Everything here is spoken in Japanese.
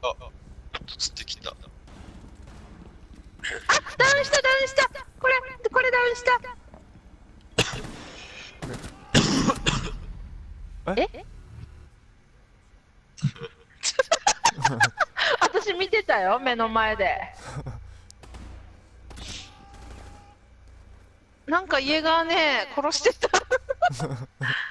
あ、釣ってきた。 あ、ダウンした、ダウンした。これダウンした。え私見てたよ、目の前で。なんか家がね、殺してた。